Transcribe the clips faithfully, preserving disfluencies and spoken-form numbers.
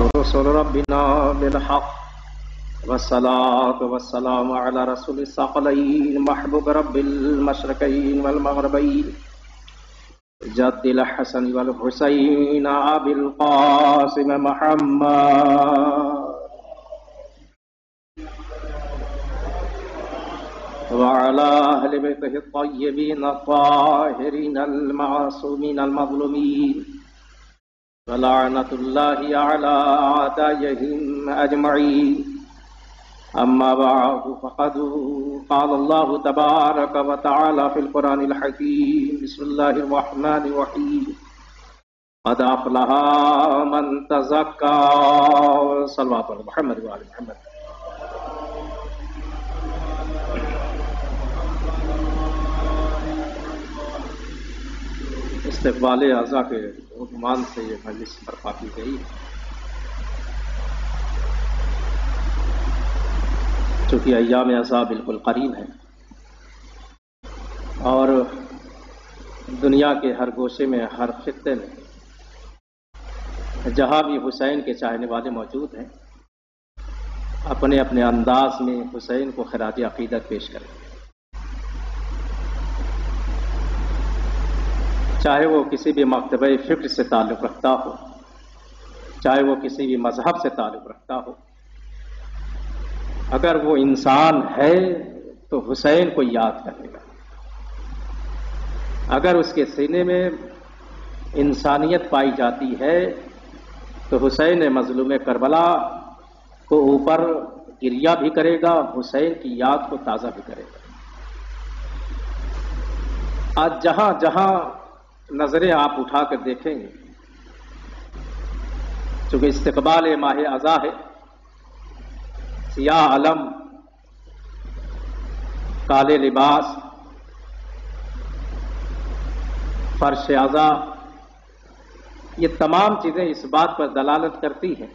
رسل ربنا بالحق والصلاة والسلام على رسول الثقلين محبوب رب المشرقين والمغربين جد الحسن والحسين أبي القاسم محمد وعلى أهل بيته الطيبين الطاهرين المعصومين المظلومين ولعنة الله على أعدائهم أجمعين. أما بعد فقد قال الله تبارك وتعالى في القرآن الحكيم بسم الله الرحمن الرحيم قد أفلح من تزكى. صلوات على محمد وآل محمد. استقبال اعضاء کے عنوان سے یہ مجلس برپا کی گئی. چونکہ ایام عزا بالکل قریب ہے اور دنیا کے ہر گوشے میں ہر خطے میں جہاں بھی حسین کے چاہنے والے موجود ہیں اپنے اپنے انداز میں حسین کو خراج عقیدت پیش کریں، چاہے وہ کسی بھی مکتبہ فکر سے تعلق رکھتا ہو، چاہے وہ کسی بھی مذہب سے تعلق رکھتا ہو. اگر وہ انسان ہے تو حسین کو یاد کرے گا، اگر اس کے سینے میں انسانیت پائی جاتی ہے تو حسین مظلوم کربلا کو اوپر گریہ بھی کرے گا، حسین کی یاد کو تازہ بھی کرے گا. آج جہاں جہاں نظریں آپ اٹھا کر دیکھیں گے، چونکہ استقبال ماہ عزا ہے، سیاہ علم، کالے لباس، فرش عزا، یہ تمام چیزیں اس بات پر دلالت کرتی ہیں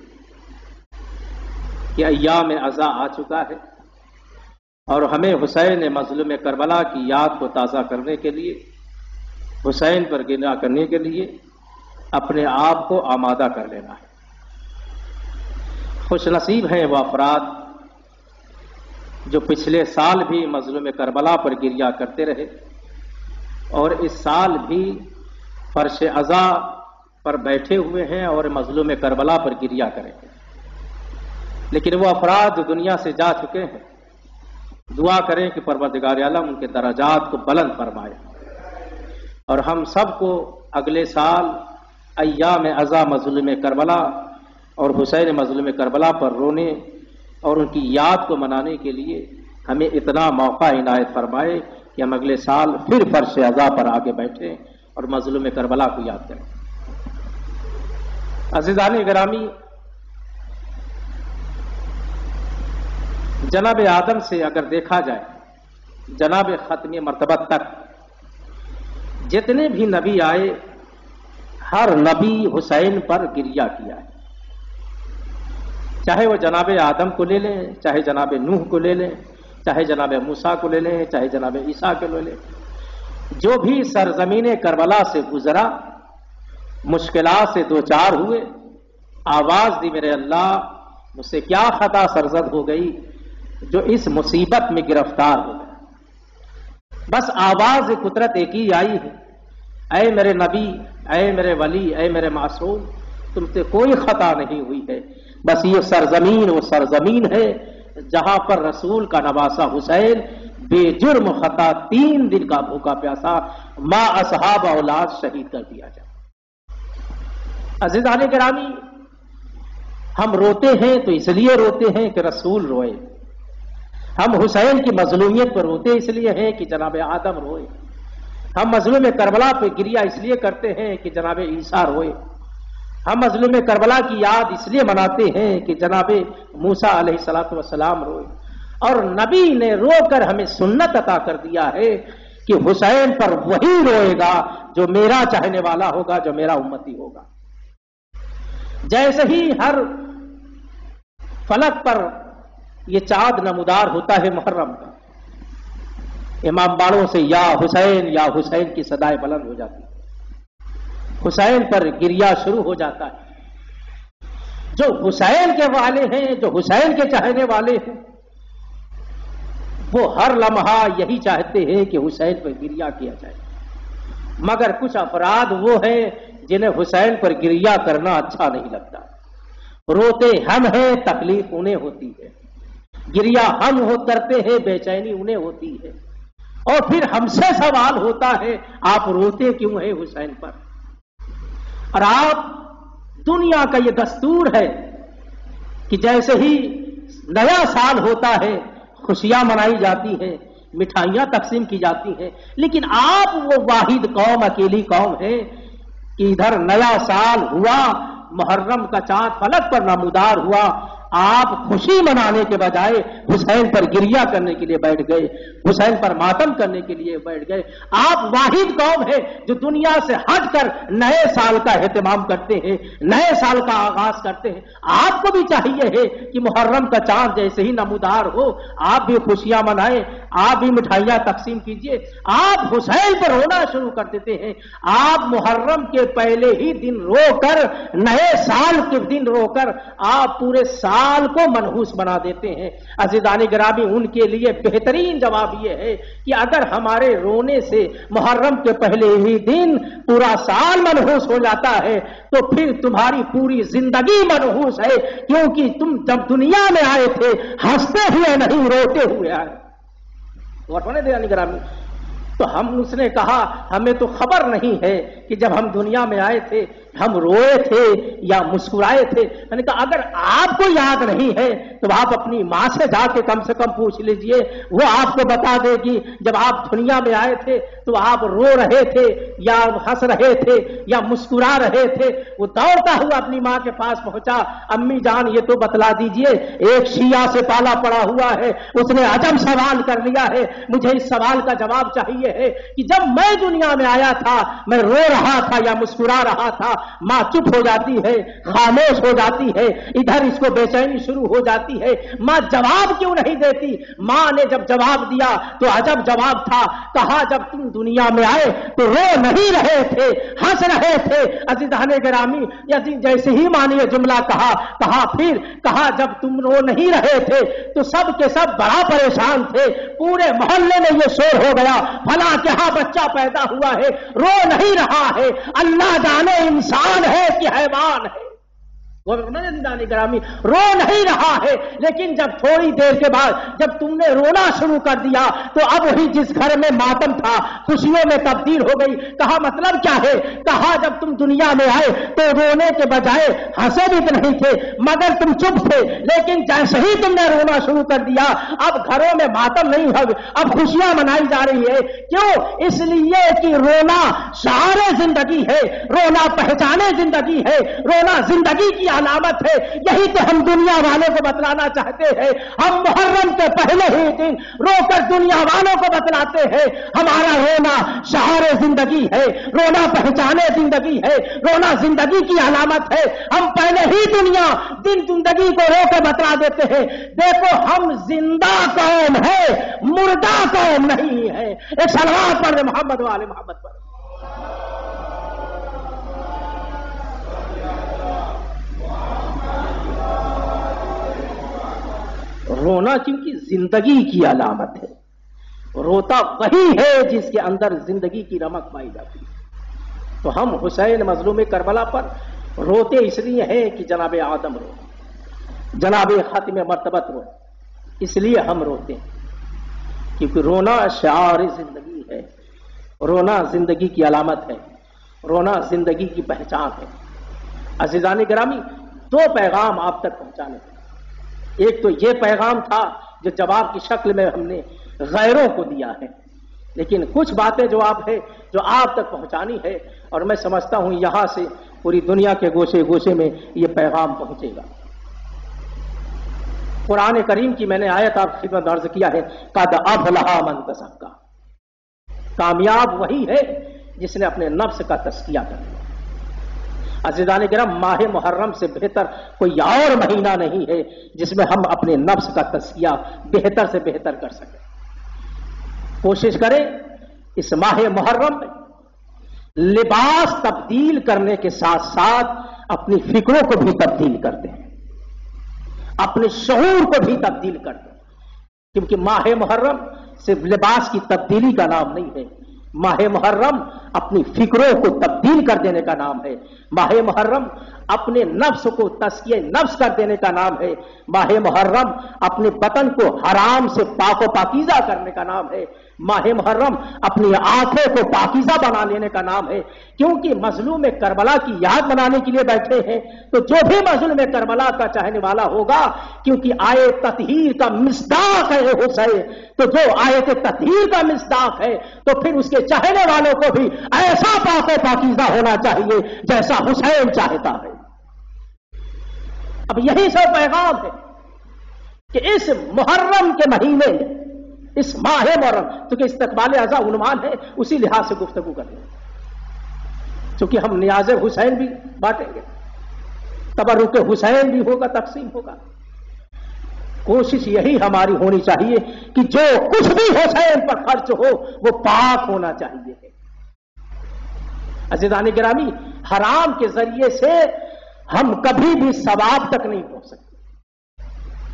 کہ ایام عزا آ چکا ہے اور ہمیں حسین مظلوم کربلا کی یاد کو تازہ کرنے کے لیے، حسین پر گنا کرنے کے لیے اپنے آپ کو آمادہ کر لینا ہے. خوش نصیب ہیں وہ افراد جو پچھلے سال بھی مظلوم کربلا پر گریہ کرتے رہے اور اس سال بھی فرش عزا پر بیٹھے ہوئے ہیں اور مظلوم کربلا پر گریہ کریں گے. لیکن وہ افراد جو دنیا سے جا چکے ہیں، دعا کریں کہ پروردگار عالم ان کے درجات کو بلند فرمائے اور ہم سب کو اگلے سال ایام عزا مظلوم کربلا اور حسین مظلوم کربلا پر رونے اور ان کی یاد کو منانے کے لیے ہمیں اتنا موقع عنایت فرمائے کہ ہم اگلے سال پھر فرش عزا پر آگے بیٹھیں اور مظلوم کربلا کو یاد کریں. عزیزان گرامی، جناب آدم سے اگر دیکھا جائے جناب ختم مرتبہ تک جتنے بھی نبی آئے ہر نبی حسین پر گریہ کیا ہے. چاہے وہ جناب آدم کو لے لیں، چاہے جناب نوح کو لے لیں، چاہے جناب موسیٰ کو لے لیں، چاہے جناب عیسیٰ کو لے لیں، جو بھی سرزمین کربلا سے گزرا، مشکلات سے دوچار ہوئے، آواز دی میرے اللہ مجھ سے کیا خطا سرزد ہو گئی جو اس مصیبت میں گرفتار ہو گیا. بس آواز قدرت ایک ہی آئی ہے، اے میرے نبی، اے میرے ولی، اے میرے معصوم، تم سے کوئی خطا نہیں ہوئی ہے. بس یہ سرزمین وہ سرزمین ہے جہاں پر رسول کا نواسا حسین بے جرم خطا تین دن کا بھوکا پیاسا ماں اصحاب اولاد شہید کر دیا جائے. عزیزان گرامی، ہم روتے ہیں تو اس لیے روتے ہیں کہ رسول روئے، ہم حسین کی مظلومیت پر روتے اس لیے ہیں کہ جناب آدم روئے، ہم مظلوم کربلا پہ گریہ اس لیے کرتے ہیں کہ جناب عیسیٰ روئے، ہم مظلوم کربلا کی یاد اس لیے مناتے ہیں کہ جناب موسیٰ علیہ الصلوۃ والسلام روئے. اور نبی نے رو کر ہمیں سنت عطا کر دیا ہے کہ حسین پر وہی روئے گا جو میرا چاہنے والا ہوگا، جو میرا امتی ہوگا. جیسے ہی ہر فلک پر یہ چاند نمودار ہوتا ہے محرم کا، امام باڑوں سے یا حسین یا حسین کی صدائیں بلند ہو جاتی، حسین پر گریہ شروع ہو جاتا ہے. جو حسین کے والے ہیں، جو حسین کے چاہنے والے ہیں، وہ ہر لمحہ یہی چاہتے ہیں کہ حسین پر گریہ کیا جائے، مگر کچھ افراد وہ ہیں جنہیں حسین پر گریہ کرنا اچھا نہیں لگتا۔ روتے ہم ہیں، تکلیف انہیں ہوتی ہے، گریہ ہم ہو کرتے ہیں، بے چینی انہیں ہوتی ہے، اور پھر ہم سے سوال ہوتا ہے آپ روتے کیوں ہیں حسین پر؟ اور آپ دنیا کا یہ دستور ہے کہ جیسے ہی نیا سال ہوتا ہے خوشیاں منائی جاتی ہیں، مٹھائیاں تقسیم کی جاتی ہیں، لیکن آپ وہ واحد قوم، اکیلی قوم ہے کہ ادھر نیا سال ہوا، محرم کا چاند فلک پر نمودار ہوا، آپ خوشی منانے کے بجائے حسین پر گریہ کرنے کے لیے بیٹھ گئے، حسین پر ماتم کرنے کے لیے بیٹھ گئے۔ آپ واحد قوم ہے جو دنیا سے ہٹ کر نئے سال کا اہتمام کرتے ہیں، نئے سال کا آغاز کرتے ہیں۔ آپ کو بھی چاہیے ہے کہ محرم کا چاند جیسے ہی نمودار ہو آپ بھی خوشیاں منائیں، آپ بھی مٹھائیاں تقسیم کیجئے۔ آپ حسین پر رونا شروع کر دیتے ہیں، آپ محرم کے پہلے ہی دن رو کر، نئے سال کے دن رو کر آپ پورے سال کو منحوس بنا دیتے ہیں۔ عزیزان گرامی، ان کے لیے بہترین جواب یہ ہے کہ اگر ہمارے رونے سے محرم کے پہلے ہی دن پورا سال منحوس ہو جاتا ہے تو پھر تمہاری پوری زندگی منحوس ہے، کیونکہ تم جب دنیا میں آئے تھے ہنستے ہوئے نہیں، روتے ہوئے آئے۔ عزیزان گرامی، تو ہم اس نے کہا ہمیں تو خبر نہیں ہے کہ جب ہم دنیا میں آئے تھے ہم روئے تھے یا مسکرائے تھے۔ میں نے کہا اگر آپ کو یاد نہیں ہے تو آپ اپنی ماں سے جا کے کم سے کم پوچھ لیجئے، وہ آپ کو بتا دے گی جب آپ دنیا میں آئے تھے تو آپ رو رہے تھے یا ہنس رہے تھے یا مسکرا رہے تھے۔ وہ دوڑتا ہوا اپنی ماں کے پاس پہنچا، امی جان یہ تو بتلا دیجئے، ایک شیعہ سے پالا پڑا ہوا ہے، اس نے عجب سوال کر لیا ہے، مجھے اس سوال کا جواب چاہیے ہے کہ جب میں دنیا میں آیا تھا میں رو رہا تھا یا مسکرا رہا تھا؟ ماں چپ ہو جاتی ہے، خاموش ہو جاتی ہے، ادھر اس کو بے چینی شروع ہو جاتی ہے۔ ماں جواب کیوں نہیں دیتی؟ ماں نے جب جواب دیا تو عجب جواب تھا، کہا جب تم دنیا میں آئے تو رو نہیں رہے تھے، ہنس رہے تھے۔ عزیزان گرامی، جیسے ہی ماں نے یہ جملہ کہا کہا پھر کہا جب تم رو نہیں رہے تھے تو سب کے سب بڑا پریشان تھے، پورے محلے میں یہ شور ہو گیا فلاں کے ہاں بچہ پیدا ہوا ہے، رو نہیں رہا ہے، اللہ جانے انسان ہے کہ حیوان ہے۔ زندان گرامی، رو نہیں رہا ہے، لیکن جب تھوڑی دیر کے بعد جب تم نے رونا شروع کر دیا تو اب وہی جس گھر میں ماتم تھا خوشیوں میں تبدیل ہو گئی۔ کہا مطلب کیا ہے؟ کہا جب تم دنیا میں آئے تو رونے کے بجائے ہنسے بھی نہیں تھے مگر تم چپ تھے، لیکن جیسے ہی تم نے رونا شروع کر دیا اب گھروں میں ماتم نہیں ہے، اب خوشیاں منائی جا رہی ہے۔ کیوں؟ اس لیے کہ رونا شعار زندگی ہے، رونا پہچانے زندگی ہے، رونا زندگی کی علامت ہے۔ یہی تو ہم دنیا والوں کو بتلانا چاہتے ہیں۔ ہم محرم کے پہلے ہی دن رو کر دنیا والوں کو بتلاتے ہیں ہمارا رونا شعار زندگی ہے، رونا پہچانے زندگی ہے، رونا زندگی کی علامت ہے۔ ہم پہلے ہی دنیا دن زندگی کو رو کے بتلا دیتے ہیں دیکھو ہم زندہ قوم ہے، مردہ قوم نہیں ہے۔ ایک صلوات پڑھ محمد والے محمد پر۔ رونا کیونکہ زندگی کی علامت ہے، روتا وہی ہے جس کے اندر زندگی کی رمق پائی جاتی ہے۔ تو ہم حسین مظلوم کربلا پر روتے اس لیے ہیں کہ جناب آدم رو، جناب خاتم مرتبت رو، اس لیے ہم روتے ہیں کیونکہ رونا شعار زندگی ہے، رونا زندگی کی علامت ہے، رونا زندگی کی پہچان ہے۔ عزیزان گرامی، دو پیغام آپ تک پہنچانے ہیں۔ ایک تو یہ پیغام تھا جو جواب کی شکل میں ہم نے غیروں کو دیا ہے، لیکن کچھ باتیں جو آپ ہے جو آپ تک پہنچانی ہے، اور میں سمجھتا ہوں یہاں سے پوری دنیا کے گوشے گوشے میں یہ پیغام پہنچے گا۔ قرآن کریم کی میں نے آیت آپ کی خدمت عرض کیا ہے، قد افلح من تزکا، کامیاب وہی ہے جس نے اپنے نفس کا تزکیہ کر لیا۔ عزیزان کرام، ماہ محرم سے بہتر کوئی اور مہینہ نہیں ہے جس میں ہم اپنے نفس کا تزکیہ بہتر سے بہتر کر سکیں۔ کوشش کریں اس ماہ محرم میں لباس تبدیل کرنے کے ساتھ ساتھ اپنی فکروں کو بھی تبدیل کرتے ہیں۔ اپنے شعور کو بھی تبدیل کر دیں، کیونکہ ماہ محرم صرف لباس کی تبدیلی کا نام نہیں ہے، ماہ محرم اپنی فکروں کو تبدیل کر دینے کا نام ہے، ماہ محرم اپنے نفس کو تزکیہ نفس کر دینے کا نام ہے، ماہ محرم اپنے بدن کو حرام سے پاک و پاکیزہ کرنے کا نام ہے، ماہ محرم اپنی آنکھوں کو پاکیزہ بنا لینے کا نام ہے، کیونکہ مظلوم کربلا کی یاد منانے کے لیے بیٹھے ہیں تو جو بھی مظلوم کربلا کا چاہنے والا ہوگا، کیونکہ آیت تطہیر کا مصداق ہے حسین، تو جو آیت تطہیر کا مصداق ہے تو پھر اس کے چاہنے والوں کو بھی ایسا پاک و پاکیزہ ہونا چاہیے جیسا حسین چاہتا ہے۔ اب یہی سب پیغام ہے کہ اس محرم کے مہینے میں، اس ماہ محرم، چونکہ استقبال اعضاء عنوان ہے اسی لحاظ سے گفتگو کریں، چونکہ ہم نیاز حسین بھی بانٹیں گے، تبرک حسین بھی ہوگا، تقسیم ہوگا۔ کوشش یہی ہماری ہونی چاہیے کہ جو کچھ بھی حسین پر خرچ ہو وہ پاک ہونا چاہیے۔ عزیزان گرامی، حرام کے ذریعے سے ہم کبھی بھی ثواب تک نہیں پہنچ سکتے۔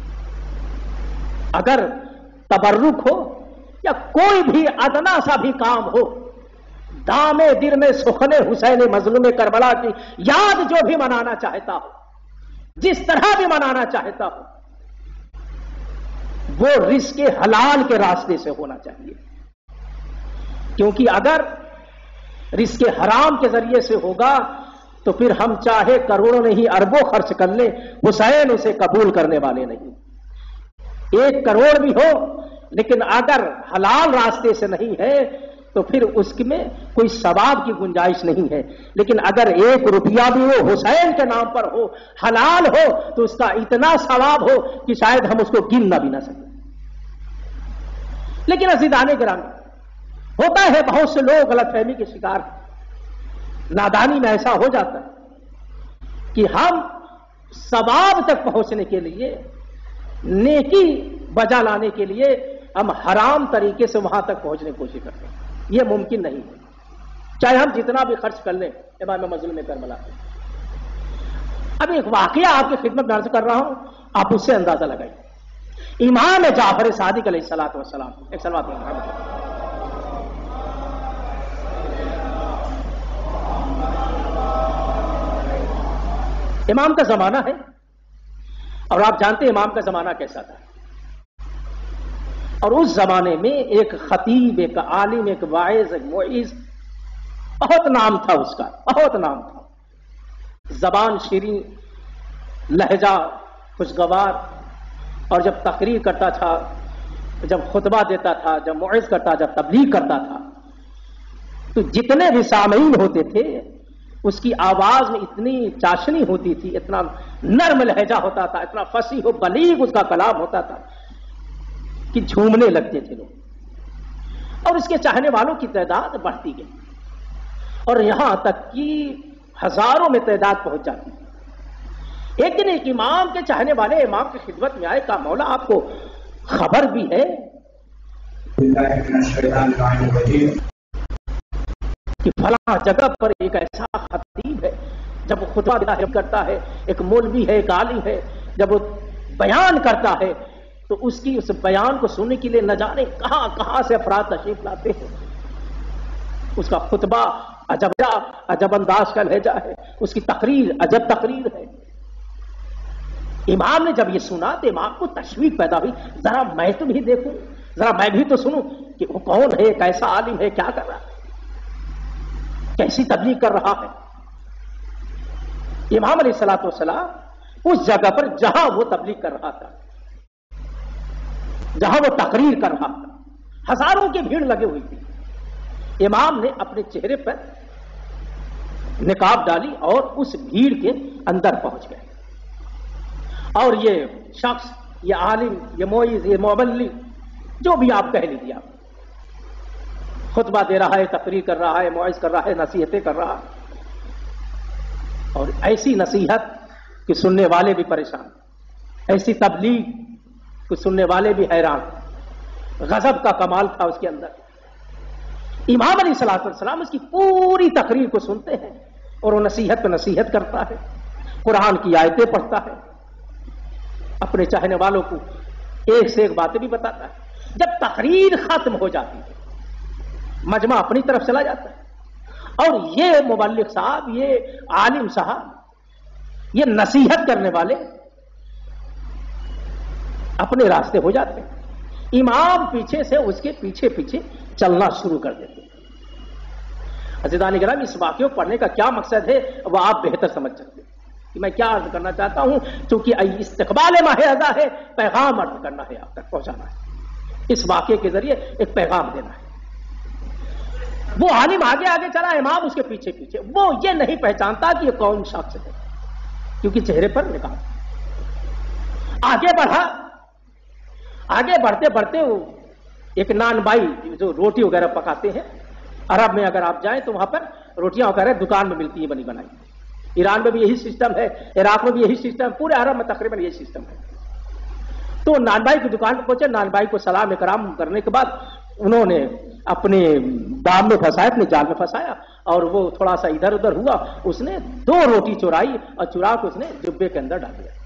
اگر تبرک ہو یا کوئی بھی ادنا سا بھی کام ہو، دامے دل میں سخن حسین مظلوم کربلا کی یاد جو بھی منانا چاہتا ہو، جس طرح بھی منانا چاہتا ہو، وہ رزق حلال کے راستے سے ہونا چاہیے، کیونکہ اگر رزق حرام کے ذریعے سے ہوگا تو پھر ہم چاہے کروڑوں نہیں اربوں خرچ کر لیں، حسین اسے قبول کرنے والے نہیں۔ ایک کروڑ بھی ہو لیکن اگر حلال راستے سے نہیں ہے تو پھر اس میں کوئی ثواب کی گنجائش نہیں ہے، لیکن اگر ایک روپیہ بھی ہو حسین کے نام پر ہو، حلال ہو، تو اس کا اتنا ثواب ہو کہ شاید ہم اس کو گن نہ بھی نہ سکیں۔ لیکن عزیزان گرامی، ہوتا ہے بہت سے لوگ غلط فہمی کے شکار ہیں، نادانی میں ایسا ہو جاتا ہے کہ ہم ثواب تک پہنچنے کے لیے، نیکی بجا لانے کے لیے ہم حرام طریقے سے وہاں تک پہنچنے کی کوشش کرتے ہیں۔ یہ ممکن نہیں ہے، چاہے ہم جتنا بھی خرچ کر لیں۔ امام مظلوم کربلا، اب ایک واقعہ آپ کی خدمت میں عرض کر رہا ہوں، آپ اس سے اندازہ لگائیے۔ امام جعفر صادق علیہ الصلوۃ والسلام، ایک صلوات محمد، امام کا زمانہ ہے اور آپ جانتے ہیں امام کا زمانہ کیسا تھا، اور اس زمانے میں ایک خطیب، ایک عالم، ایک واعظ، ایک موعظ، بہت نام تھا اس کا، بہت نام تھا، زبان شیریں، لہجہ خوشگوار، اور جب تقریر کرتا تھا، جب خطبہ دیتا تھا، جب موعظ کرتا، جب تبلیغ کرتا تھا، تو جتنے بھی سامعین ہوتے تھے اس کی آواز میں اتنی چاشنی ہوتی تھی، اتنا نرم لہجہ ہوتا تھا، اتنا فصیح و بلیغ اس کا کلام ہوتا تھا کہ جھومنے لگتے تھے لوگ، اور اس کے چاہنے والوں کی تعداد بڑھتی گئی، اور یہاں تک کہ ہزاروں میں تعداد پہنچ جاتی تھی۔ ایک دن ایک امام کے چاہنے والے امام کی خدمت میں آئے، کہا مولا آپ کو خبر بھی ہے کہ فلاں جگہ پر ایک ایسا خطیب ہے، جب وہ خطبہ کرتا ہے، ایک مولوی ہے، ایک عالم ہے، جب وہ بیان کرتا ہے تو اس کی اس بیان کو سننے کے لیے نہ جانے کہاں کہاں سے افراد تشریف لاتے ہیں، اس کا خطبہ عجب عجب انداز کا لہجہ ہے، اس کی تقریر عجب تقریر ہے۔ امام نے جب یہ سنا تو امام کو تشویق پیدا ہوئی، ذرا میں تو بھی دیکھوں، ذرا میں بھی تو سنوں کہ وہ کون ہے، کیسا عالم ہے، کیا کر رہا ہے، کیسی تبلیغ کر رہا ہے۔ امام علیہ الصلوۃ والسلام اس جگہ پر جہاں وہ تبلیغ کر رہا تھا، جہاں وہ تقریر کر رہا تھا، ہزاروں کی بھیڑ لگے ہوئی تھی، امام نے اپنے چہرے پر نقاب ڈالی اور اس بھیڑ کے اندر پہنچ گئے، اور یہ شخص، یہ عالم، یہ موعظ، یہ مبلغ، جو بھی آپ کہہ لیجیے، آپ خطبہ دے رہا ہے، تقریر کر رہا ہے، موعظ کر رہا ہے، نصیحتیں کر رہا ہے، اور ایسی نصیحت کہ سننے والے بھی پریشان، ایسی تبلیغ کہ سننے والے بھی حیران، غضب کا کمال تھا اس کے اندر۔ امام علیہ الصلوۃ والسلام اس کی پوری تقریر کو سنتے ہیں اور وہ نصیحت پہ نصیحت کرتا ہے، قرآن کی آیتیں پڑھتا ہے، اپنے چاہنے والوں کو ایک سے ایک باتیں بھی بتاتا ہے. جب تقریر ختم ہو جاتی ہے مجمع اپنی طرف چلا جاتا ہے اور یہ مبلغ صاحب، یہ عالم صاحب، یہ نصیحت کرنے والے اپنے راستے ہو جاتے ہیں. امام پیچھے سے اس کے پیچھے پیچھے چلنا شروع کر دیتے ہیں. عزیزان کرام، اس واقعے کو پڑھنے کا کیا مقصد ہے وہ آپ بہتر سمجھ سکتے ہیں کہ میں کیا عرض کرنا چاہتا ہوں. چونکہ استقبال ماہ رضا ہے، پیغام عرض کرنا ہے، آپ تک پہنچانا ہے. اس واقعے کے ذریعے ایک پیغام دینا ہے. وہ عالم آگے آگے چلا، امام اس کے پیچھے پیچھے. وہ یہ نہیں پہچانتا کہ یہ کون شخص ہے کیونکہ چہرے پر نکال. آگے بڑھا، آگے بڑھتے بڑھتے وہ ایک نان بائی جو روٹی وغیرہ پکاتے ہیں، عرب میں اگر آپ جائیں تو وہاں پر روٹیاں وغیرہ دکان میں ملتی ہیں بنی بنائی. ایران میں بھی یہی سسٹم ہے، عراق میں بھی یہی سسٹم، پورے عرب میں تقریباً یہی سسٹم ہے. تو نان بھائی کی دکان پہ پہنچے، نان بھائی کو سلام اکرام کرنے کے بعد انہوں نے اپنے دام میں پھنسایا، اپنے جال میں پھنسایا اور وہ تھوڑا سا ادھر ادھر ہوا. اس نے دو روٹی چرائی اور چرا کے اس نے جبے کے اندر ڈال دیا.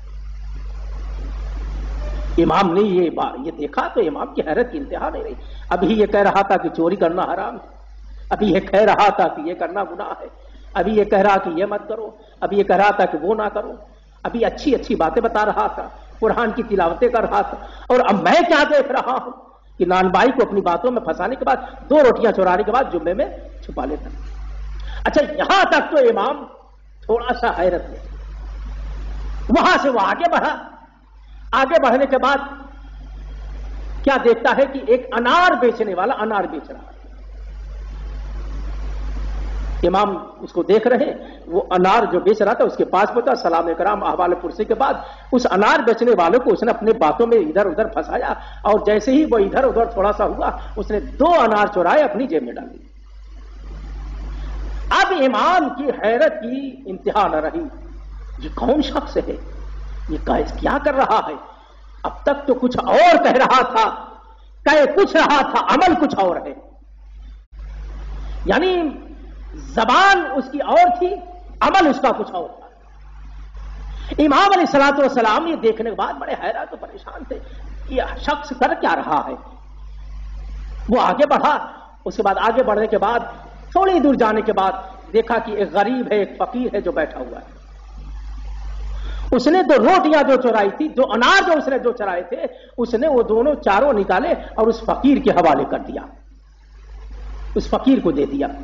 امام نے یہ یہ دیکھا تو امام کی حیرت کی انتہا نہیں رہی. ابھی یہ کہہ رہا تھا کہ چوری کرنا حرام ہے، ابھی یہ کہہ رہا تھا کہ یہ کرنا گناہ ہے، ابھی یہ کہہ رہا کہ یہ مت کرو، ابھی یہ کہہ رہا تھا کہ وہ نہ کرو، ابھی اچھی اچھی باتیں بتا رہا تھا، قرآن کی تلاوتیں کر رہا تھا. اور اب میں کیا دیکھ رہا ہوں کہ نان بھائی کو اپنی باتوں میں پھنسانے کے بعد دو روٹیاں چورانے کے بعد جمعے میں چھپا لیتا. اچھا، یہاں تک تو امام تھوڑا سا حیرت میں. وہاں سے وہ آگے بڑھا. آگے بڑھنے کے بعد کیا دیکھتا ہے کہ ایک انار بیچنے والا انار بیچ رہا ہے. امام اس کو دیکھ رہے، وہ انار جو بیچ رہا تھا اس کے پاس پہنچا، سلام کرام احوال پرسی کے بعد اس انار بیچنے والے کو اس نے اپنے باتوں میں ادھر ادھر پھنسایا اور جیسے ہی وہ ادھر ادھر تھوڑا سا ہوا اس نے دو انار چورائے اپنی جیب میں ڈال دی. اب امام کی حیرت کی انتہا نہ رہی. یہ کون شخص ہے؟ یہ کیا کر رہا ہے؟ اب تک تو کچھ اور کہہ رہا تھا، کہہ کچھ رہا تھا، عمل کچھ اور ہے. یعنی زبان اس کی اور تھی، عمل اس کا کچھ اور تھا. امام علیہ الصلوۃ والسلام یہ دیکھنے کے بعد بڑے حیران تو پریشان تھے، یہ شخص کر کیا رہا ہے. وہ آگے بڑھا. اس کے بعد آگے بڑھنے کے بعد تھوڑی دور جانے کے بعد دیکھا کہ ایک غریب ہے، ایک فقیر ہے جو بیٹھا ہوا ہے. اس نے دو روٹیاں جو چرائی تھی، دو انار جو اس نے جو چرائے تھے، اس نے وہ دونوں چاروں نکالے اور اس فقیر کے حوالے کر دیا، اس فقیر کو دے دیا.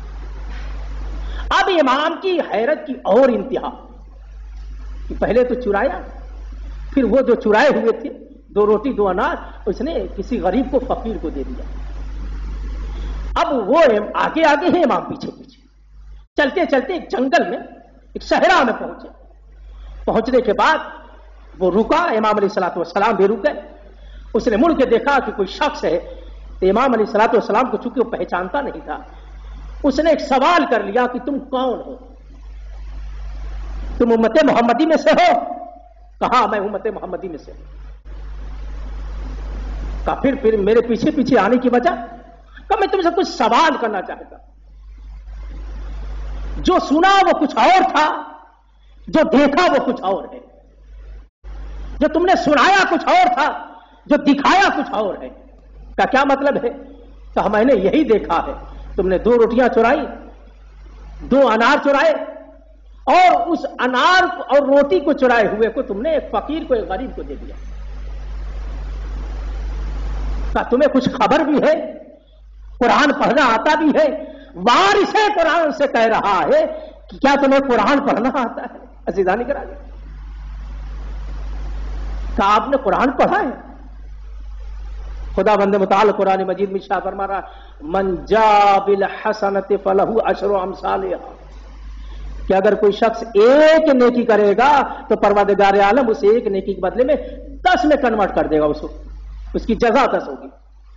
اب امام کی حیرت کی اور انتہا کہ پہلے تو چرایا، پھر وہ جو چرائے ہوئے تھے دو روٹی دو انار اس نے کسی غریب کو، فقیر کو دے دیا. اب وہ آگے آگے ہیں، امام پیچھے پیچھے. چلتے چلتے ایک جنگل میں، ایک صحرا میں پہنچے. پہنچنے کے بعد وہ رکا، امام علیہ الصلوۃ والسلام بھی رک گئے. اس نے مڑ کے دیکھا کہ کوئی شخص ہے. تو امام علیہ الصلوۃ والسلام کو چونکہ وہ پہچانتا نہیں تھا، اس نے ایک سوال کر لیا کہ تم کون ہو؟ تم امت محمدی میں سے ہو؟ کہا میں امت محمدی میں سے ہوں. کہا پھر پھر میرے پیچھے پیچھے آنے کی وجہ؟ کہا میں تم سے کچھ سوال کرنا چاہتا. جو سنا وہ کچھ اور تھا، جو دیکھا وہ کچھ اور ہے. جو تم نے سنایا کچھ اور تھا، جو دکھایا کچھ اور ہے. کا کیا مطلب ہے؟ کہا میں نے یہی دیکھا ہے، تم نے دو روٹیاں چرائی، دو انار چرائے اور اس انار اور روٹی کو چرائے ہوئے کو تم نے ایک فقیر کو، ایک غریب کو دے دیا. کہا تمہیں کچھ خبر بھی ہے؟ قرآن پڑھنا آتا بھی ہے؟ وارث قرآن سے کہہ رہا ہے کہ کیا تمہیں قرآن پڑھنا آتا ہے؟ عزیزانی کرام، کہا آپ نے قرآن پڑھا ہے؟ خدا بند متعال قرآن مجید میں ارشاد فرما رہا من جاء بالحسنۃ فلہ عشر امثالھا، کہ اگر کوئی شخص ایک نیکی کرے گا تو پروردگار عالم اسے ایک نیکی کے بدلے میں دس میں کنورٹ کر دے گا، اس کو اس کی جزا دس ہوگی.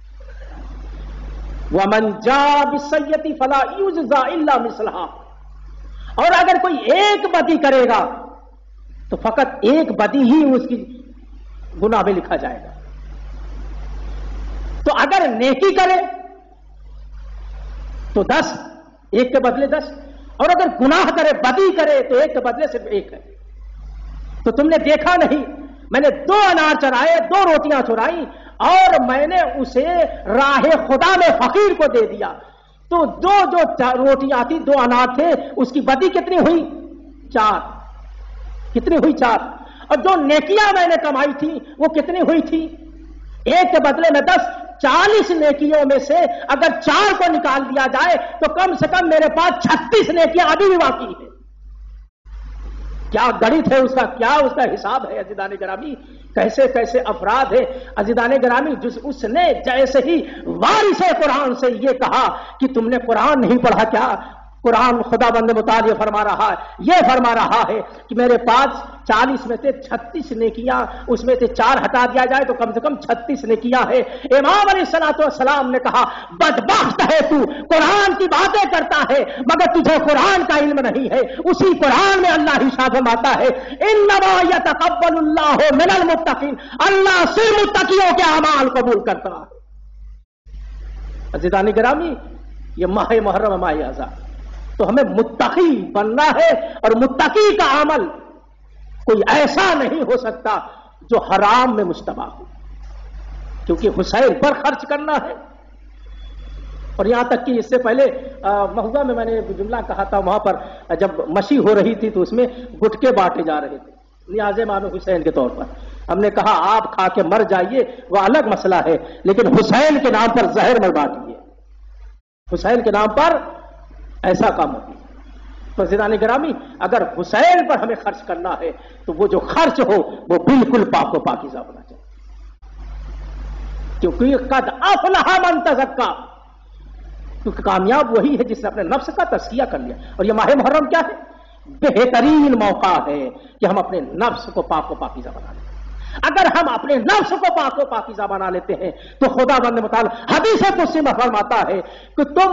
ومن جاء بالسیئۃ فلا یجزا الا مثلھا، اور اگر کوئی ایک بدی کرے گا تو فقط ایک بدی ہی اس کی گناہ میں لکھا جائے گا. تو اگر نیکی کرے تو دس، ایک کے بدلے دس، اور اگر گناہ کرے، بدی کرے تو ایک کے بدلے صرف ایک ہے. تو تم نے دیکھا نہیں میں نے دو انار چرائے، دو روٹیاں چرائی اور میں نے اسے راہ خدا میں فقیر کو دے دیا، تو دو جو روٹیاں تھی، دو انار تھے، اس کی بدی کتنی ہوئی؟ چار۔ کتنی ہوئی؟ چار۔ اور جو نیکیاں میں نے کمائی تھی وہ کتنی ہوئی تھی؟ ایک کے بدلے میں دس۔ چالیس نیکیوں میں سے اگر چار کو نکال دیا جائے تو کم سے کم میرے پاس چھتیس نیکیاں ابھی بھی باقی ہیں۔ کیا گڑت ہے اس کا، کیا اس کا حساب ہے عزیزان گرامی؟ کیسے کیسے افراد ہے عزیزان گرامی، جس اس نے جیسے ہی وارث قرآن سے یہ کہا کہ تم نے قرآن نہیں پڑھا کیا؟ قرآن خدا بند متعال یہ فرما رہا ہے یہ فرما رہا ہے کہ میرے پاس چالیس میں سے چھتیس نیکیاں، اس میں سے چار ہٹا دیا جائے تو کم سے کم چھتیس نیکیاں ہیں۔ امام علیہ الصلوۃ والسلام نے کہا بدبخت ہے تو، قرآن کی باتیں کرتا ہے مگر تجھے قرآن کا علم نہیں ہے۔ اسی قرآن میں اللہ ارشاد فرماتا ہے انما یتقبل اللہ من المتقین، اللہ صرف متقیوں کے اعمال قبول کرتا ہے۔ عزیزان گرامی، یہ ماہ محرم ماہ اعظم، تو ہمیں متقی بننا ہے، اور متقی کا عمل کوئی ایسا نہیں ہو سکتا جو حرام میں مشتبہ ہو، کیونکہ حسین پر خرچ کرنا ہے۔ اور یہاں تک کہ اس سے پہلے مہوگا میں میں نے جملہ کہا تھا، وہاں پر جب مشی ہو رہی تھی تو اس میں گٹکے بانٹے جا رہے تھے نیاز امام حسین کے طور پر۔ ہم نے کہا آپ کھا کے مر جائیے وہ الگ مسئلہ ہے، لیکن حسین کے نام پر زہر مت بانٹیے، حسین کے نام پر ایسا کام ہوتی ہے۔ تو عزیزان گرامی، اگر حسین پر ہمیں خرچ کرنا ہے تو وہ جو خرچ ہو وہ بالکل پاک و پاکیزہ ہونا چاہیے، کیونکہ قد افلح من تزکا، کیونکہ کامیاب وہی ہے جس نے اپنے نفس کا تزکیہ کر لیا۔ اور یہ ماہ محرم کیا ہے؟ بہترین موقع ہے کہ ہم اپنے نفس کو پاک و پاکیزہ بنا لیں۔ اگر ہم اپنے نفس کو پاک و پاکیزہ بنا لیتے ہیں تو خدا بند متعال حدیث قدسی میں فرماتا ہے کہ تم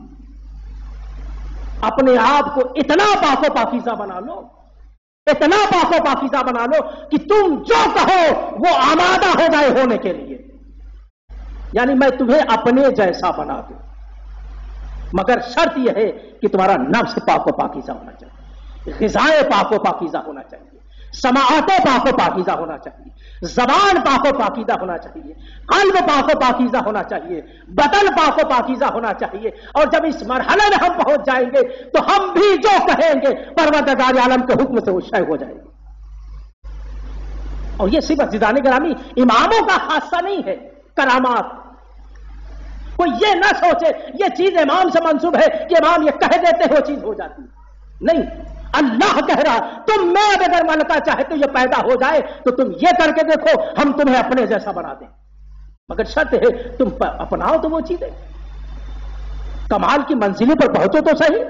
اپنے آپ کو اتنا پاک و پاکیزہ بنا لو، اتنا پاک و پاکیزہ بنا لو کہ تم جو کہو وہ آمادہ ہو جائے ہونے کے لیے، یعنی میں تمہیں اپنے جیسا بنا دوں، مگر شرط یہ ہے کہ تمہارا نفس پاک و پاکیزہ ہونا چاہیے، غذائیں پاک و پاکیزہ ہونا چاہیے، سماعتیں پاک و پاکیزہ ہونا چاہیے، زبان پاک و پاکیزہ ہونا چاہیے، قلب پاک و پاکیزہ ہونا چاہیے، بدن پاک و پاکیزہ ہونا چاہیے۔ اور جب اس مرحلے میں ہم پہنچ جائیں گے تو ہم بھی جو کہیں گے پروردگار عالم کے حکم سے وہ شے ہو جائے گی۔ اور یہ صرف عزیزان گرامی اماموں کا خاصہ نہیں ہے، کرامات، کوئی یہ نہ سوچے یہ چیز امام سے منسوب ہے کہ امام یہ کہہ دیتے ہیں وہ چیز ہو جاتی ہے، نہیں، اللہ کہہ رہا تم میں اگر ملکہ چاہے تو یہ پیدا ہو جائے تو تم یہ کر کے دیکھو ہم تمہیں اپنے جیسا بنا دیں، مگر شرط ہے تم اپناؤ تو وہ چیزیں، کمال کی منزلوں پر پہنچو تو صحیح۔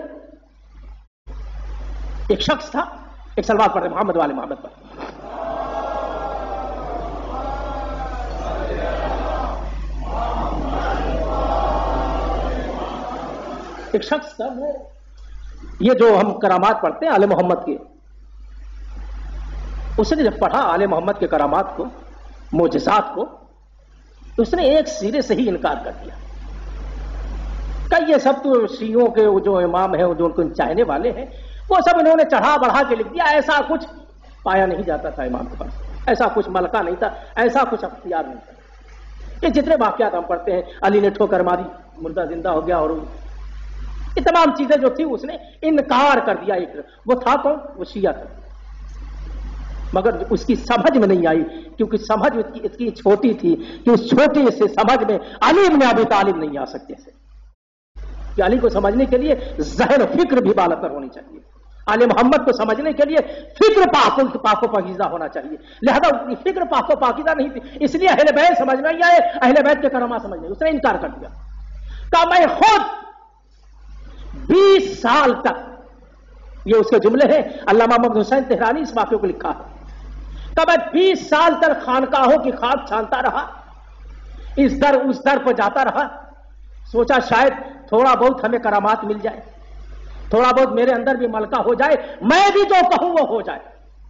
ایک شخص تھا، ایک سلوات پڑھ رہے محمد والے محمد پر، ایک شخص تھا، وہ یہ جو ہم کرامات پڑھتے ہیں آل محمد کے، اس نے جب پڑھا آل محمد کے کرامات کو، معجزات کو، تو اس نے ایک سرے سے ہی انکار کر دیا کہ یہ سب تو شیعوں کے جو امام ہیں جو ان کو چاہنے والے ہیں وہ سب انہوں نے چڑھا بڑھا کے لکھ دیا، ایسا کچھ پایا نہیں جاتا تھا امام کے پاس، ایسا کچھ ملکہ نہیں تھا، ایسا کچھ اختیار نہیں تھا۔ یہ جتنے واقعات ہم پڑھتے ہیں، علی نے ٹھوکر ماری مردہ زندہ ہو گیا، اور یہ تمام چیزیں جو تھی اس نے انکار کر دیا۔ ایک وہ تھا کون؟ وہ شیعہ تھا، مگر اس کی سمجھ میں نہیں آئی، کیونکہ سمجھ اس کی چھوٹی تھی کہ اس چھوٹی سے سمجھ میں علی بن ابی طالب نہیں آ سکتے تھے، کہ علی کو سمجھنے کے لیے ذہن و فکر بھی بالاتر ہونی چاہیے، آل محمد کو سمجھنے کے لیے فکر پاک پاک و پاکیزہ ہونا چاہیے، لہذا اس کی فکر پاک و پاکیزہ نہیں تھی، اس لیے اہل بیت سمجھ میں نہیں آئے، اہل بیت کے کرامات سمجھ میں، اس نے انکار کر دیا۔ کہا میں خود بیس سال تک، یہ اس کے جملے ہیں، علامہ محمد حسین تہرانی اس واقعے کو لکھا ہے، کہ میں بیس سال تک خانقاہوں کی خاک چھانتا رہا، اس در اس در پر جاتا رہا، سوچا شاید تھوڑا بہت ہمیں کرامات مل جائے، تھوڑا بہت میرے اندر بھی ملکہ ہو جائے، میں بھی جو کہوں وہ ہو جائے۔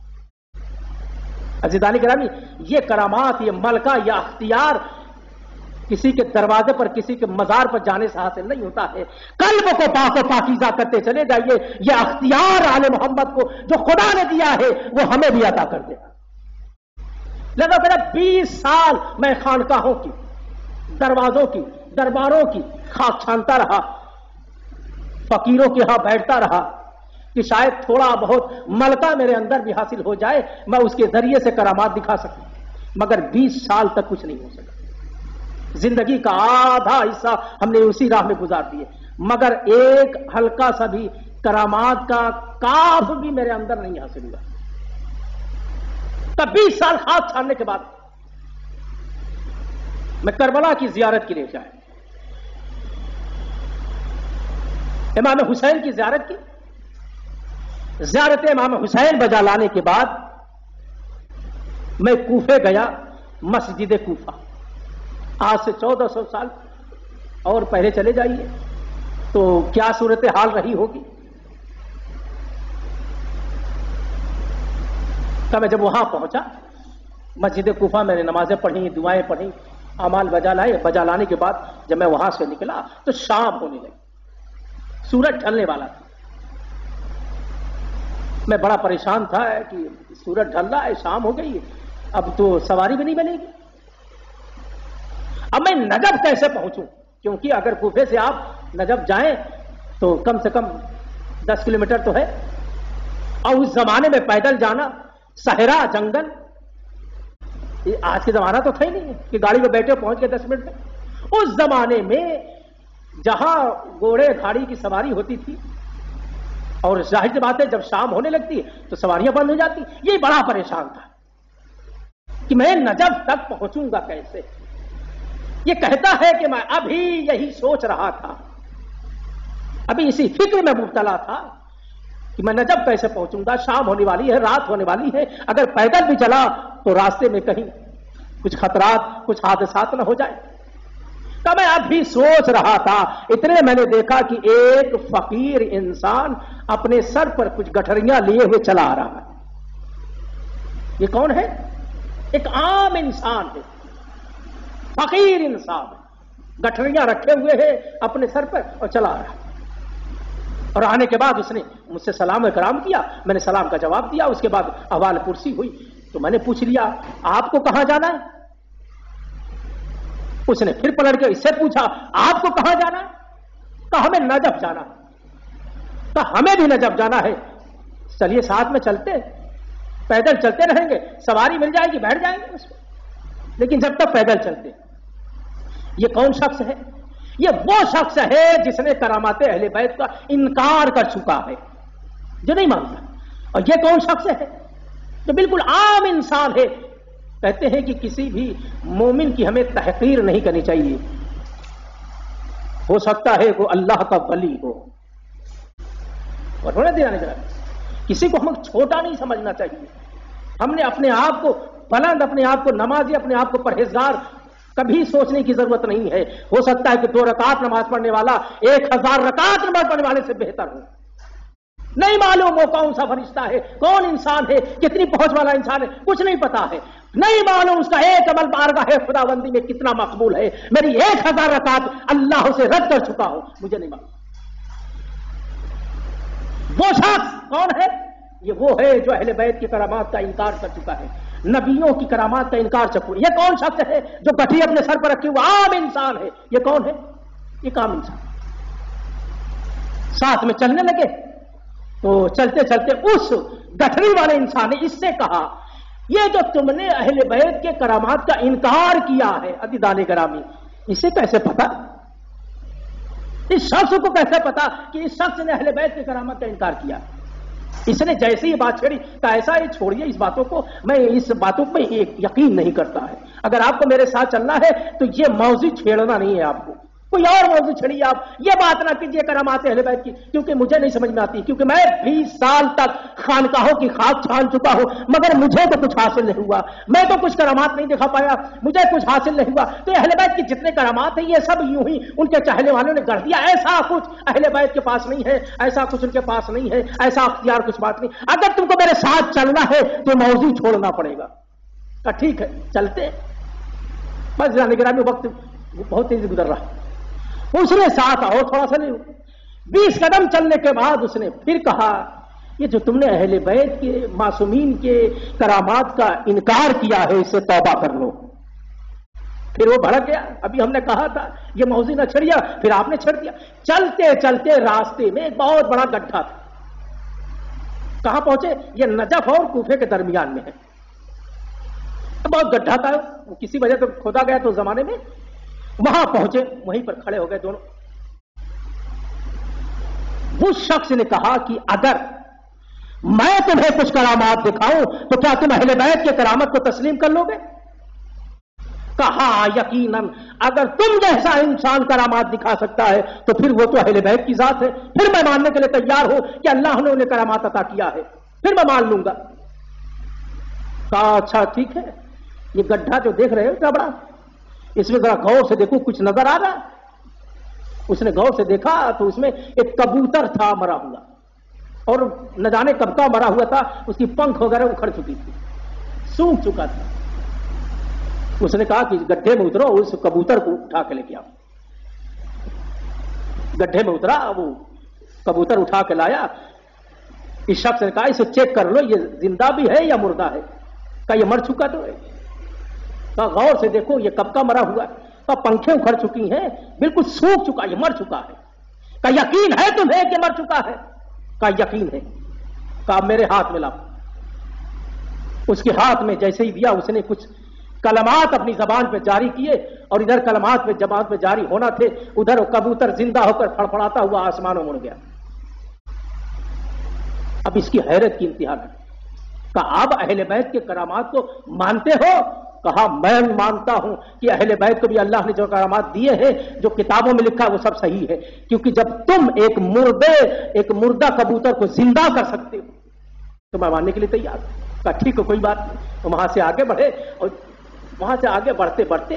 عزیزان گرامی، یہ کرامات، یہ ملکہ، یہ اختیار کسی کے دروازے پر، کسی کے مزار پر جانے سے حاصل نہیں ہوتا ہے، قلب کو پاک و پاکیزہ کرتے چلے جائیے، یہ اختیار آل محمد کو جو خدا نے دیا ہے وہ ہمیں بھی عطا کر دے گا۔ لگا میرا بیس سال میں خانقاہوں کی، دروازوں کی، درباروں کی خاک چھانتا رہا، فقیروں کے ہاں بیٹھتا رہا کہ شاید تھوڑا بہت ملکہ میرے اندر بھی حاصل ہو جائے، میں اس کے ذریعے سے کرامات دکھا سکوں، مگر بیس سال تک کچھ نہیں ہو سکا۔ زندگی کا آدھا حصہ ہم نے اسی راہ میں گزار دیے، مگر ایک ہلکا سا بھی کرامات کا کاف بھی میرے اندر نہیں حاصل ہوا۔ تب بیس سال خاک چھاننے کے بعد میں کربلا کی زیارت کے لیے جائے، امام حسین کی زیارت کی۔ زیارت امام حسین بجا لانے کے بعد میں کوفے گیا، مسجد کوفہ، آج سے چودہ سو سال اور پہلے چلے جائیے تو کیا صورتحال رہی ہوگی۔ تو میں جب وہاں پہنچا مسجد کوفہ، میں نے نمازیں پڑھی، دعائیں پڑھی، اعمال بجا لائے۔ بجا لانے کے بعد جب میں وہاں سے نکلا تو شام ہونے لگی، سورج ڈھلنے والا تھا۔ میں بڑا پریشان تھا کہ سورج ڈھل رہا ہے، شام ہو گئی، اب تو سواری بھی نہیں بنے گی، اب میں نجف کیسے پہنچوں؟ کیونکہ اگر کوفے سے آپ نجف جائیں تو کم سے کم دس کلومیٹر تو ہے، اور اس زمانے میں پیدل جانا، صحرا، جنگل، یہ آج کے زمانہ تو تھا ہی نہیں کہ گاڑی میں بیٹھے پہنچ کے دس منٹ میں۔ اس زمانے میں جہاں گھوڑے گاڑی کی سواری ہوتی تھی، اور ظاہر سی بات ہے جب شام ہونے لگتی ہے تو سواریاں بند ہو جاتی، یہ بڑا پریشان تھا کہ میں نجف تک پہنچوں گا کیسے۔ یہ کہتا ہے کہ میں ابھی یہی سوچ رہا تھا، ابھی اسی فکر میں مبتلا تھا کہ میں نجف کیسے پہنچوں گا، شام ہونے والی ہے، رات ہونے والی ہے، اگر پیدل بھی چلا تو راستے میں کہیں کچھ خطرات، کچھ حادثات نہ ہو جائے۔ تو میں اب بھی سوچ رہا تھا، اتنے میں نے دیکھا کہ ایک فقیر انسان اپنے سر پر کچھ گٹھریاں لیے ہوئے چلا آ رہا ہے۔ یہ کون ہے؟ ایک عام انسان ہے، فقیر انسان، گٹھریاں رکھے ہوئے ہے اپنے سر پر اور چلا آ رہا ہے۔ اور آنے کے بعد اس نے مجھ سے سلام و کرام کیا، میں نے سلام کا جواب دیا، اس کے بعد احوال پرسی ہوئی تو میں نے پوچھ لیا آپ کو کہاں جانا ہے؟ اس نے پھر پلٹ کے اس سے پوچھا آپ کو کہاں جانا ہے؟ کہا ہمیں نجف جانا ہے۔ کہا ہمیں بھی نجف جانا ہے، چلیے ساتھ میں چلتے، پیدل چلتے رہیں گے، سواری مل جائے گی بیٹھ جائیں گے اس میں، لیکن جب تک پیدل چلتے۔ یہ کون شخص ہے؟ یہ وہ شخص ہے جس نے کرامات اہل بیت کا انکار کر چکا ہے، جو نہیں مانتا۔ اور یہ کون شخص ہے؟ جو بالکل عام انسان ہے۔ کہتے ہیں کہ کسی بھی مومن کی ہمیں تحقیر نہیں کرنی چاہیے، ہو سکتا ہے وہ اللہ کا ولی ہو، اور ہونے دینا نہیں، کسی کو ہمیں چھوٹا نہیں سمجھنا چاہیے۔ ہم نے اپنے آپ کو بلند، اپنے آپ کو نمازی، اپنے آپ کو پرہیزگار کبھی سوچنے کی ضرورت نہیں ہے۔ ہو سکتا ہے کہ دو رکعت نماز پڑھنے والا ایک ہزار رکعت نماز پڑھنے والے سے بہتر ہو، نہیں معلوم وہ کون سا فرشتہ ہے، کون انسان ہے، کتنی پہنچ والا انسان ہے، کچھ نہیں پتا ہے، نہیں معلوم اس کا ایک عمل بارگاہ خداوندی میں کتنا مقبول ہے۔ میری ایک ہزار رکعت اللہ سے رد کر چکا ہوں، مجھے نہیں معلوم۔ وہ شخص کون ہے؟ یہ وہ ہے جو اہل بیت کی کرامات کا انکار کر چکا ہے، نبیوں کی کرامات کا انکار کر چکا ہے۔ یہ کون شخص ہے جو گٹھی اپنے سر پر رکھی ہوا عام انسان ہے؟ یہ کون ہے؟ یہ عام انسان۔ ساتھ میں چلنے لگے تو چلتے چلتے اس گٹھری والے انسان نے اس سے کہا یہ جو تم نے اہل بیت کے کرامات کا انکار کیا ہے عزیزان گرامی، اسے کیسے پتا؟ اس شخص کو کیسے پتا کہ اس شخص نے اہل بیت کے کرامات کا انکار کیا؟ اس نے جیسے یہ بات چھیڑی کہ ایسا ہی چھوڑیے اس باتوں کو، میں اس باتوں پہ یقین نہیں کرتا ہے، اگر آپ کو میرے ساتھ چلنا ہے تو یہ موضوع چھیڑنا نہیں ہے، آپ کو کوئی اور موضوع چھڑیے، آپ یہ بات نہ کیجیے کرامات اہل بیت کی، کیونکہ مجھے نہیں سمجھ میں آتی، کیونکہ میں بیس سال تک خانقاہوں کی خاک چھان چکا ہوں، مگر مجھے تو کچھ حاصل نہیں ہوا، میں تو کچھ کرامات نہیں دکھا پایا، مجھے کچھ حاصل نہیں ہوا۔ تو اہل بیت کی جتنے کرامات ہیں یہ سب یوں ہی ان کے چاہنے والوں نے گڑھ دیا، ایسا کچھ اہل بیت کے پاس نہیں ہے، ایسا کچھ ان کے پاس نہیں ہے، ایسا اختیار کچھ بات نہیں۔ اگر تم کو میرے ساتھ چلنا ہے تو موضوع چھوڑنا پڑے گا۔ کہا ٹھیک ہے چلتے۔ بس نگرانی میں وقت بہت تیزی گزر رہا، اس نے ساتھ اور تھوڑا سا نہیں، بیس قدم چلنے کے بعد اس نے پھر کہا یہ جو تم نے اہل بیت کے معصومین کے کرامات کا انکار کیا ہے اس سے توبہ کر لو. پھر وہ بھڑک گیا. ابھی ہم نے کہا تھا یہ موضوع نہ چھڑیا، پھر آپ نے چھڑ دیا. چلتے چلتے راستے میں ایک بہت بڑا گڈھا تھا. کہاں پہنچے؟ یہ نجف اور کوفے کے درمیان میں ہے. بہت گڈھا تھا، کسی وجہ سے کھودا گیا تو زمانے میں. وہاں پہنچے، وہیں پر کھڑے ہو گئے دونوں. اس شخص نے کہا کہ اگر میں تمہیں کچھ کرامات دکھاؤں تو کیا تم اہل بیت کے کرامت کو تسلیم کر لو گے؟ کہا یقیناً اگر تم جیسا انسان کرامات دکھا سکتا ہے تو پھر وہ تو اہل بیت کی ذات ہے، پھر میں ماننے کے لیے تیار ہوں کہ اللہ نے انہیں کرامات عطا کیا ہے، پھر میں مان لوں گا. کہا اچھا ٹھیک ہے. یہ گڈھا جو دیکھ رہے ہو کیا بڑا، اس میں ذرا غور سے دیکھو کچھ نظر آ رہا. اس نے غور سے دیکھا تو اس میں ایک کبوتر تھا مرا ہوا، اور نہ جانے کب کا مرا ہوا تھا، اس کی پنکھ وغیرہ اکھڑ چکی تھی، سوکھ چکا تھا. اس نے کہا کہ گڈھے میں اترو، اس کبوتر کو اٹھا کے لے کے آؤ. گڈھے میں اترا، وہ کبوتر اٹھا کے لایا. اس شخص نے کہا اسے چیک کر لو یہ زندہ بھی ہے یا مردہ ہے. کہا یہ مر چکا تو ہے. کہا غور سے دیکھو یہ کب کا مرا ہوا ہے. کہا پنکھیں اکھڑ چکی ہیں، بالکل سوکھ چکا، یہ مر چکا ہے. کہا یقین ہے تمہیں کہ مر چکا ہے؟ کہا یقین ہے. کہا میرے ہاتھ میں لاؤ. اس کے ہاتھ میں جیسے ہی دیا اس نے کچھ کلمات اپنی زبان پہ جاری کیے، اور ادھر کلمات پہ زبان پہ جاری ہونا تھے، ادھر وہ کبوتر زندہ ہو کر پھڑپڑاتا ہوا آسمانوں مڑ گیا. اب اس کی حیرت کی انتہا ہے. کہا آپ اہل بیت کے کرامات کو مانتے ہو؟ کہا میں مانتا ہوں کہ اہل بیت کو بھی اللہ نے جو کرامات دیے ہیں، جو کتابوں میں لکھا ہے وہ سب صحیح ہے. کیونکہ جب تم ایک مردے ایک مردہ کبوتر کو زندہ کر سکتے ہو تو میں ماننے کے لیے تیار ہوں. کہا ٹھیک ہے کوئی بات نہیں. وہاں سے آگے بڑھے، اور وہاں سے آگے بڑھتے بڑھتے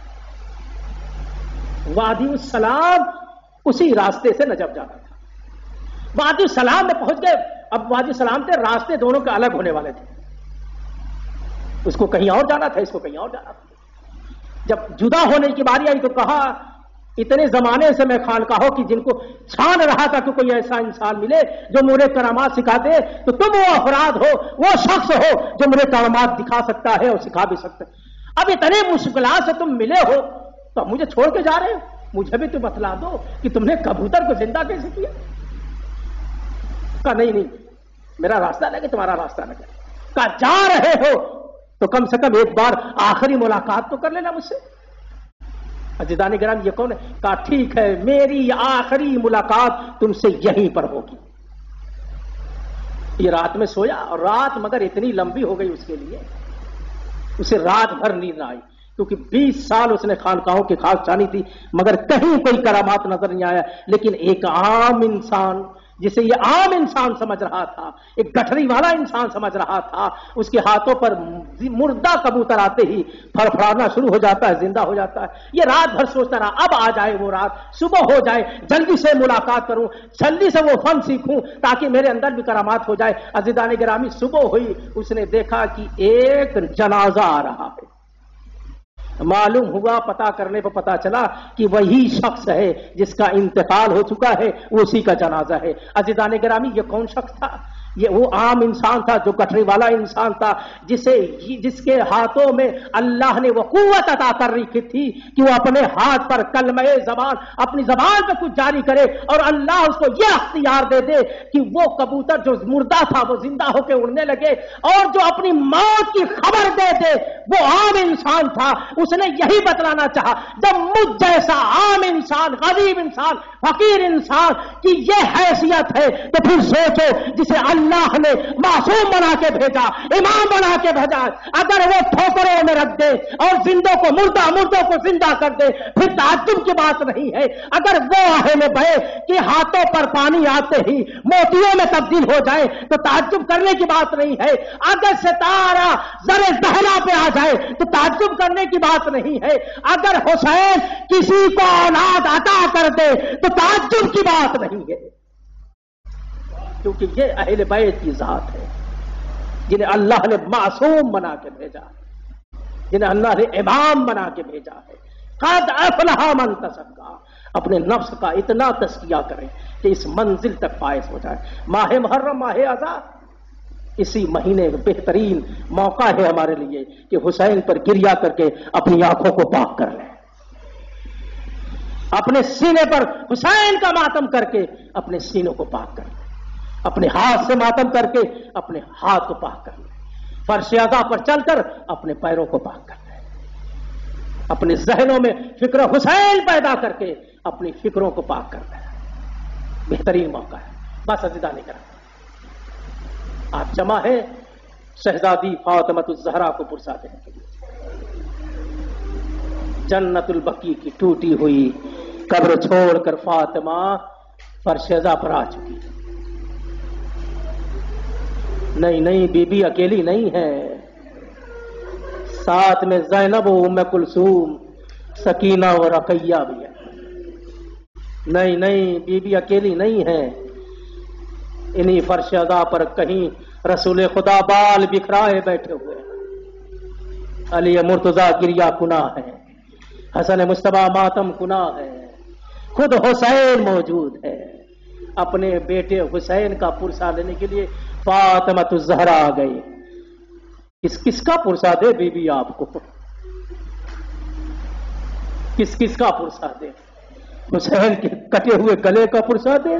وادی السلام اسی راستے سے نجف جانا تھا. وادی السلام میں پہنچ گئے. اب وادی السلام سے راستے دونوں کے الگ ہونے والے تھے. اس کو کہیں اور جانا تھا، اس کو کہیں اور جانا تھا. جب جدا ہونے کی باری آئی تو کہا اتنے زمانے سے میں خانقاہوں کی جن کو چھان رہا تھا کہ کوئی ایسا انسان ملے جو مجھے کرامات سکھا دے، تو تم وہ افراد ہو، وہ شخص ہو جو مجھے کرامات دکھا سکتا ہے اور سکھا بھی سکتا ہے. اب اتنے مشکلات سے تم ملے ہو تو مجھے چھوڑ کے جا رہے ہو. مجھے بھی تو بتلا دو کہ تم نے کبوتر کو زندہ کیسے کیا. کہا نہیں نہیں میرا راستہ لگے تمہارا راستہ لگے. کہا جا رہے ہو تو کم سے کم ایک بار آخری ملاقات تو کر لینا مجھ سے. عزیزان گرامی یہ کون ہے؟ کہا ٹھیک ہے میری آخری ملاقات تم سے یہیں پر ہوگی. یہ رات میں سویا، اور رات مگر اتنی لمبی ہو گئی اس کے لیے، اسے رات بھر نیند نہ آئی، کیونکہ بیس سال اس نے خانقاہوں کی خاص جانی تھی مگر کہیں کوئی کرامات نظر نہیں آیا. لیکن ایک عام انسان جسے یہ عام انسان سمجھ رہا تھا، ایک گٹھری والا انسان سمجھ رہا تھا، اس کے ہاتھوں پر مردہ کبوتر آتے ہی پھڑپھڑانا شروع ہو جاتا ہے، زندہ ہو جاتا ہے. یہ رات بھر سوچتا رہا اب آ جائے وہ رات، صبح ہو جائے، جلدی سے ملاقات کروں، جلدی سے وہ فن سیکھوں تاکہ میرے اندر بھی کرامات ہو جائے. عزیزان گرامی صبح ہوئی، اس نے دیکھا کہ ایک جنازہ آ رہا ہے. معلوم ہوا، پتا کرنے پر پتا چلا کہ وہی شخص ہے جس کا انتقال ہو چکا ہے، اسی کا جنازہ ہے. عزیزان گرامی یہ کون شخص تھا؟ یہ وہ عام انسان تھا جو گٹھری والا انسان تھا، جسے جس کے ہاتھوں میں اللہ نے وہ قوت عطا کر رکھی تھی کہ وہ اپنے ہاتھ پر کلمہ زبان اپنی زبان پہ کچھ جاری کرے، اور اللہ اس کو یہ اختیار دے دے کہ وہ کبوتر جو مردہ تھا وہ زندہ ہو کے اڑنے لگے، اور جو اپنی موت کی خبر دے دے وہ عام انسان تھا. اس نے یہی بتلانا چاہا جب مجھ جیسا عام انسان، غریب انسان، فقیر انسان کی یہ حیثیت ہے تو پھر سوچو جسے اللہ نے معصوم بنا کے بھیجا، امام بنا کے بھیجا، اگر وہ ٹھوکروں میں رکھ دے اور زندوں کو مردہ مردوں کو زندہ کر دے پھر تعجب کی بات نہیں ہے. اگر وہ اہل بیت کے ہاتھوں پر پانی آتے ہی موتیوں میں تبدیل ہو جائے تو تعجب کرنے کی بات نہیں ہے. اگر ستارہ ذرے زہرا پہ آ جائے تو تعجب کرنے کی بات نہیں ہے. اگر حسین کسی کو اولاد عطا کر دے تو تعجب کی بات نہیں ہے، کیونکہ یہ اہل بیت کی ذات ہے جنہیں اللہ نے معصوم بنا کے بھیجا، جنہیں اللہ نے امام بنا کے بھیجا ہے. قد افلح من تزکا، اپنے نفس کا اتنا تزکیہ کریں کہ اس منزل تک فائز ہو جائے. ماہ محرم ماہ آزاد، اسی مہینے بہترین موقع ہے ہمارے لیے کہ حسین پر گریہ کر کے اپنی آنکھوں کو پاک کر لیں، اپنے سینے پر حسین کا ماتم کر کے اپنے سینوں کو پاک کر لیں، اپنے ہاتھ سے ماتم کر کے اپنے ہاتھ کو پاک کر لیں، فرش اعضاء پر چل کر اپنے پیروں کو پاک کر لیں، اپنے ذہنوں میں فکر حسین پیدا کر کے اپنی فکروں کو پاک کر لیں. بہترین موقع ہے. بس عزیزہ نہیں کرا، آپ جمع ہے شہزادی فاطمۃ الزہرا کو پرسا دینے کے لیے. جنت البقیع کی ٹوٹی ہوئی قبر چھوڑ کر فاطمہ فرش اعضاء پر آ چکی. نہیں نہیں، بی بی اکیلی نہیں ہے، ساتھ میں زینب و ام کلثوم، سکینہ و رقیہ بھی ہے. نہیں نہیں، بی بی اکیلی نہیں ہے، انہی فرش اعضاء پر کہیں رسول خدا بال بکھرائے بیٹھے ہوئے ہیں. علی مرتضیٰ گریہ کنا ہے، حسن مصطفیٰ ماتم کنا ہے، خود حسین موجود ہے. اپنے بیٹے حسین کا پرسا لینے کے لیے فاطمۃ الزہرا آ گئی. کس کس کا پرسا دے بی بی آپ کو؟ کس کس کا پرسا دے؟ حسین کے کٹے ہوئے گلے کا پرسا دے،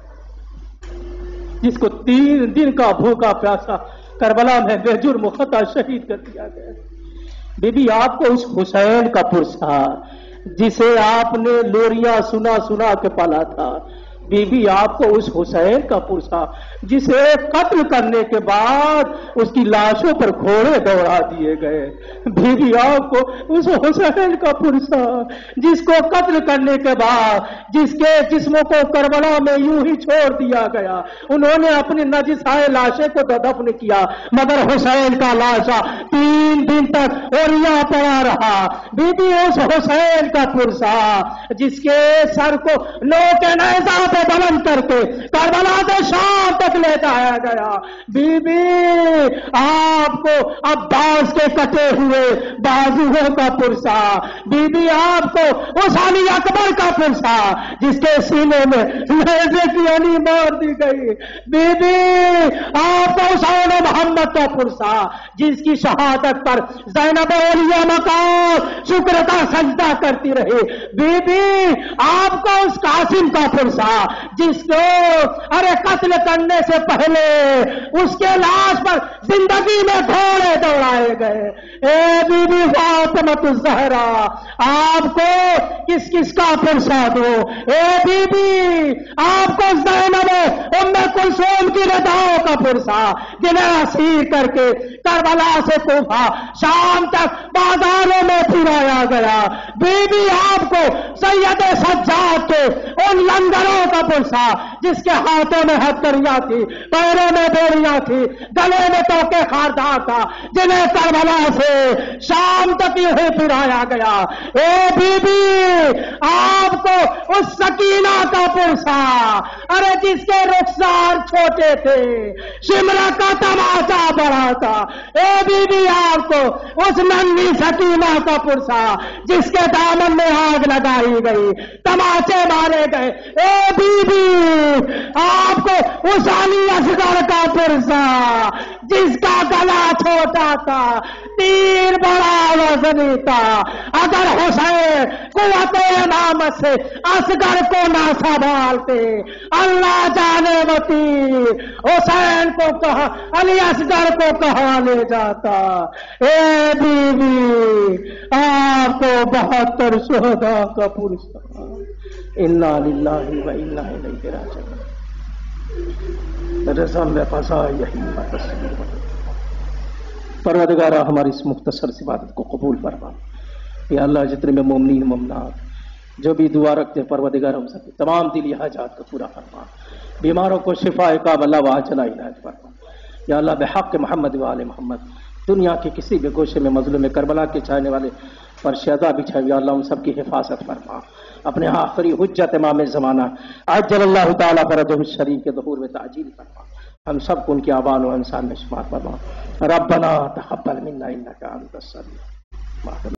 جس کو تین دن کا بھوکا پیاسا کربلا میں بے جرم خطا شہید کر دیا گیا. بی بی آپ کو اس حسین کا پرسا جسے آپ نے لوریاں سنا سنا کے پالا تھا. بی بی آپ کو اس حسین کا پرسا جسے قتل کرنے کے بعد اس کی لاشوں پر گھوڑے دوڑا دیے گئے. بی بی آپ کو اس حسین کا پرسا جس کو قتل کرنے کے بعد جس کے جسموں کو کربلا میں یوں ہی چھوڑ دیا گیا، انہوں نے اپنی نجسائے لاشیں کو دفن کیا، مگر حسین کا لاشا تین دن تک اوریا پڑا رہا. بی بی اس حسین کا پرسا جس کے سر کو لو کے نیزہ پہ بلند کر کے کربلا سے شام تک لے جایا گیا. بی بی آپ کو عباس کے کٹے ہوئے بازوؤں کا پرسا، بی بی آپ کو اس علی اکبر کا پرسا جس کے سینے میں نیزے کی علی مار دی گئی. بی بی آپ کو حسین محمد کا پرسا جس کی شہادت پر زینب اولیاء مقام شکر کا سجدہ کرتی رہی. بی بی آپ کو اس قاسم کا پرسا جس کو ارے قتل کرنے سے پہلے اس کے لاش پر زندگی میں گھوڑے دوڑائے گئے. اے بی بی فاطمۃ الزہرا آپ کو کس کس کا پرسا دو؟ اے بی بی آپ کو زینب ام کلثوم کی رداؤں کا پرسا جنہیں اسیر کر کے کربلا سے کوفہ شام تک بازاروں میں پھرایا گیا. بی بی آپ کو سید سجاد کے ان لنگروں کا پرسا جس کے ہاتھوں میں ہتھکڑیاں تھی، پیروں میں بیڑیاں تھی، گلے میں توکے خاردار تھا، جنہیں کربلا سے شام تک یوں پھرایا گیا. اے بی بی آپ کو اس سکینہ کا پرسا ارے جس کے رخسار چھوٹے تھے، شمرا کا تماشا بڑا تھا. اے بی بی آپ کو اس ننھی سکینہ کا پرسا جس کے دامن میں آگ لگائی گئی، تماچے مارے گئے. اے بی بی آپ کو اس علی اصغر کا پرسا جس کا گلا چھوٹا تھا، تیر بڑا وزنی تھا. اگر حسین قوت امامت سے اصغر کو نہ سنبھالتے، اللہ جانے وہ تیر حسین کو کہاں، علی اصغر کو کہاں لے جاتا. اے بی بی آپ کو بہتر شہداء کا پرسا. انا للہ و انا الیہ راجعون. رسم فسا یہی تسلیم. پروردگارہ ہماری اس مختصر سی عبادت کو قبول فرما. یا اللہ جتنے میں مومنین مومنات جو بھی دعا رکھتے ہیں پروردگار ہم سب تمام دلی حاجات کو پورا فرما. بیماروں کو شفا کاملہ و عاجلہ علاج فرما. یا اللہ بحق محمد و آل محمد دنیا کے کسی بھی گوشے میں مظلوم کربلا کے چاہنے والے پر شہداء بچھائے یا اللہ ان سب کی حفاظت فرما. اپنے آخری حجت امام زمانہ عجل اللہ تعالیٰ فرجہ الشریف کے ظہور میں تعجیل فرما. ہم سب کو ان کی آبان و انسان میں شمار فرما. ربنا تقبل منا انک انت السمیع.